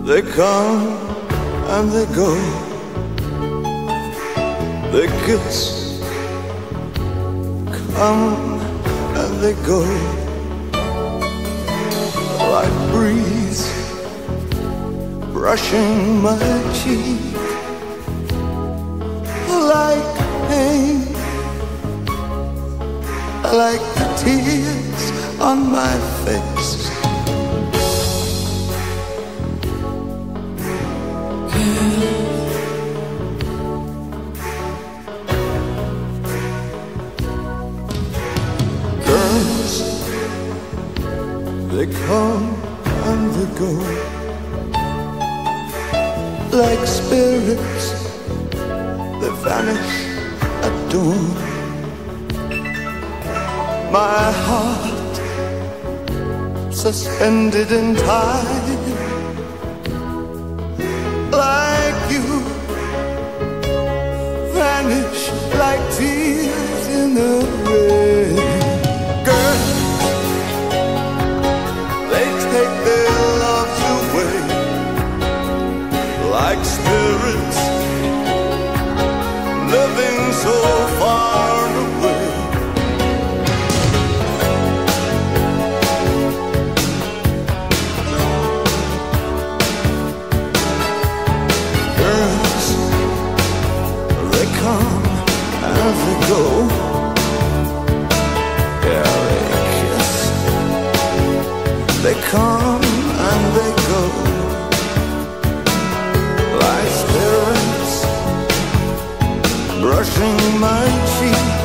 They come and they go. They kiss, come and they go. Like breeze brushing my cheek, like pain, like the tears on my face. Girls, they come and they go, like spirits, they vanish at dawn. My heart suspended in time, like you, vanish like tears in the rain. Girls, they take their loves away, like spirits living so far away. Girls, they come and they go. Yeah, they kiss, they come and they go, like spirits brushing my cheek,